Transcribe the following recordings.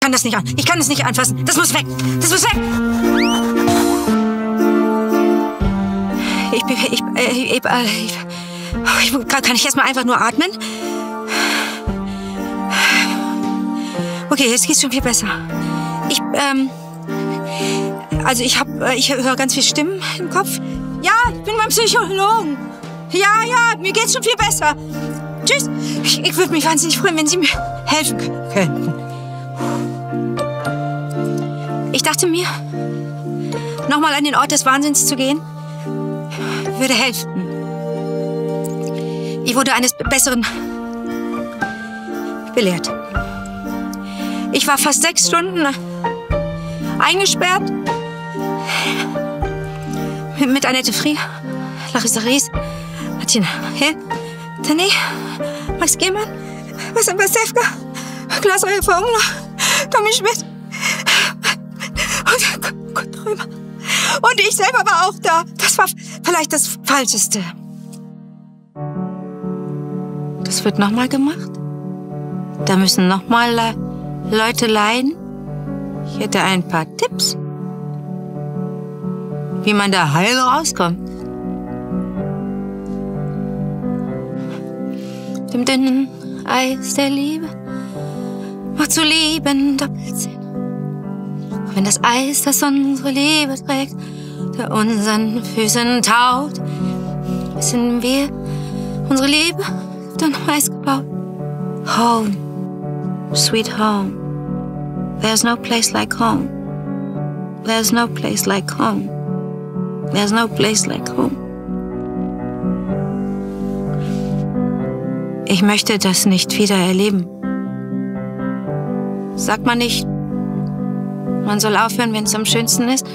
kann das nicht an. Ich kann es nicht anfassen. Das muss weg. Das muss weg. Kann ich erst mal einfach nur atmen? Okay, jetzt geht's schon viel besser. Ich höre ganz viele Stimmen im Kopf. Ja, ich bin beim Psychologen. Ja, mir geht's schon viel besser. Tschüss. Ich würde mich wahnsinnig freuen, wenn Sie mir helfen könnten. Ich dachte mir, nochmal an den Ort des Wahnsinns zu gehen, würde helfen. Ich wurde eines Besseren belehrt. Ich war fast 6 Stunden eingesperrt mit Annette Frier, Larissa Ries, Martina Hill, Tané, Max Gehmann, Bastian Pastewka, Klaas Euer Verungler, Tommy Schmidt und Kurt Krömer. Und ich selber war auch da. Das war vielleicht das Falscheste. Das wird nochmal gemacht? Da müssen nochmal Leute leiden? Ich hätte ein paar Tipps, wie man da heil rauskommt. Dem dünnen Eis der Liebe macht zu lieben Doppelsinn. Auch wenn das Eis, das unsere Liebe trägt, unter unseren Füßen taut, wissen wir, unsere Liebe wird auf Eis gebaut. Home, sweet home. There's no place like home. There's no place like home. There's no place like home. Ich möchte das nicht wieder erleben. Sagt man nicht, man soll aufhören, wenn es am schönsten ist?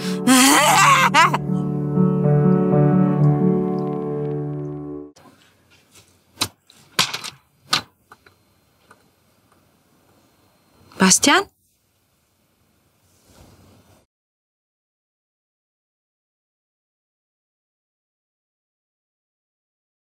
Bastian?